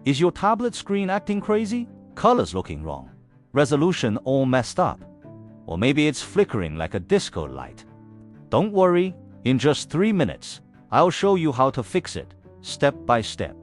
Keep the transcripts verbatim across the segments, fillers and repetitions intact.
Is your tablet screen acting crazy? Colors looking wrong? Resolution all messed up? Or maybe it's flickering like a disco light? Don't worry, in just three minutes, I'll show you how to fix it, step by step.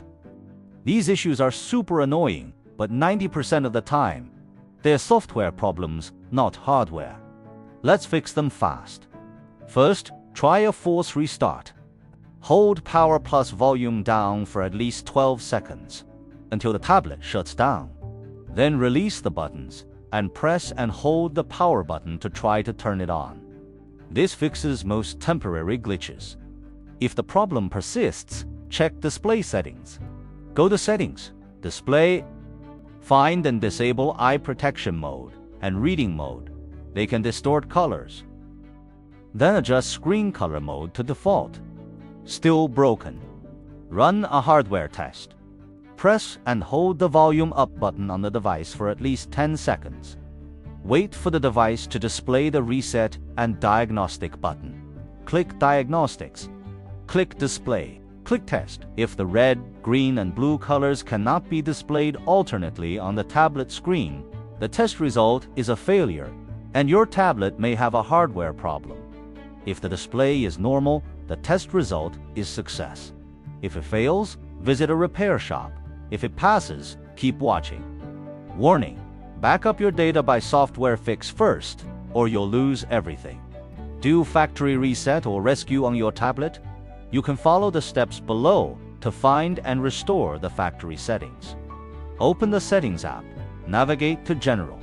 These issues are super annoying, but ninety percent of the time, they're software problems, not hardware. Let's fix them fast. First, try a force restart. Hold power plus volume down for at least twelve seconds, until the tablet shuts down. Then release the buttons, and press and hold the power button to try to turn it on. This fixes most temporary glitches. If the problem persists, check display settings. Go to Settings, Display, find and disable eye protection mode and reading mode. They can distort colors. Then adjust screen color mode to default. Still broken? Run a hardware test. Press and hold the volume up button on the device for at least ten seconds. Wait for the device to display the reset and diagnostic button. Click Diagnostics. Click Display. Click Test. If the red, green, and blue colors cannot be displayed alternately on the tablet screen, the test result is a failure, and your tablet may have a hardware problem. If the display is normal, the test result is success. If it fails, visit a repair shop. If it passes, keep watching. Warning: back up your data by software fix first, or you'll lose everything. Do factory reset or rescue on your tablet? You can follow the steps below to find and restore the factory settings. Open the Settings app. Navigate to General.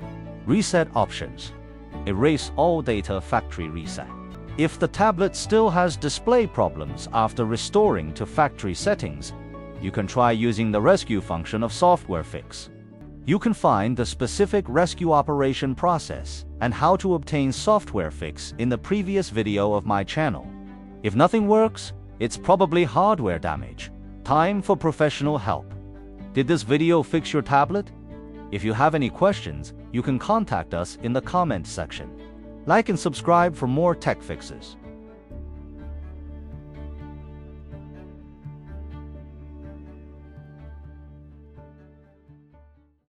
Reset Options. Erase all data factory reset. If the tablet still has display problems after restoring to factory settings, you can try using the rescue function of Software Fix. You can find the specific rescue operation process and how to obtain software fix in the previous video of my channel. If nothing works, it's probably hardware damage. Time for professional help. Did this video fix your tablet? If you have any questions, you can contact us in the comment section. Like and subscribe for more tech fixes.